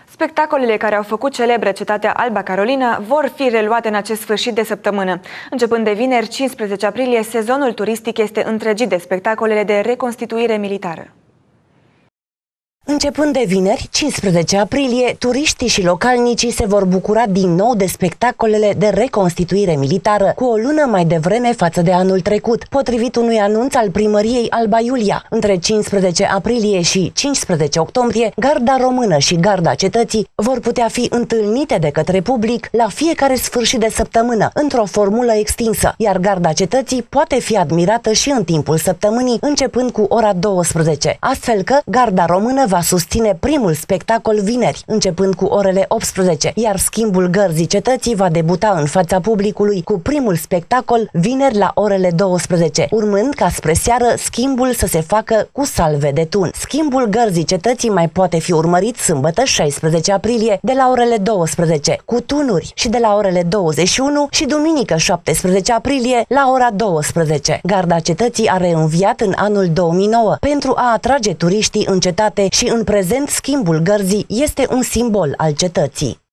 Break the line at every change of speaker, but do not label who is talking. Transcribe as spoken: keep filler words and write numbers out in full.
Spectacolele care au făcut celebră cetatea Alba Carolina vor fi reluate în acest sfârșit de săptămână. Începând de vineri, cincisprezece aprilie, sezonul turistic este întregit de spectacolele de reconstituire militară.
Începând de vineri, cincisprezece aprilie, turiștii și localnicii se vor bucura din nou de spectacolele de reconstituire militară, cu o lună mai devreme față de anul trecut, potrivit unui anunț al primăriei Alba Iulia. Între cincisprezece aprilie și cincisprezece octombrie, Garda Română și Garda Cetății vor putea fi întâlnite de către public la fiecare sfârșit de săptămână, într-o formulă extinsă, iar Garda Cetății poate fi admirată și în timpul săptămânii, începând cu ora douăsprezece, astfel că Garda Română va va susține primul spectacol vineri, începând cu orele optsprezece, iar schimbul Gărzii Cetății va debuta în fața publicului cu primul spectacol vineri la orele douăsprezece, urmând ca spre seară schimbul să se facă cu salve de tun. Schimbul Gărzii Cetății mai poate fi urmărit sâmbătă șaisprezece aprilie de la orele douăsprezece cu tunuri și de la orele douăzeci și unu și duminică șaptesprezece aprilie la ora douăsprezece. Garda Cetății a reînviat în anul două mii nouă pentru a atrage turiștii în cetate și în prezent schimbul Gărzii este un simbol al cetății.